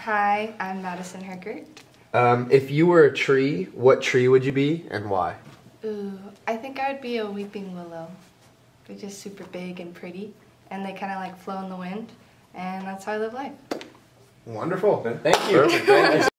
Hi, I'm Madison Herkert. If you were a tree, what tree would you be and why? Ooh, I think I would be a weeping willow. They're just super big and pretty, and they kind of like flow in the wind, and that's how I live life. Wonderful. Thank you. Perfect. Thank you.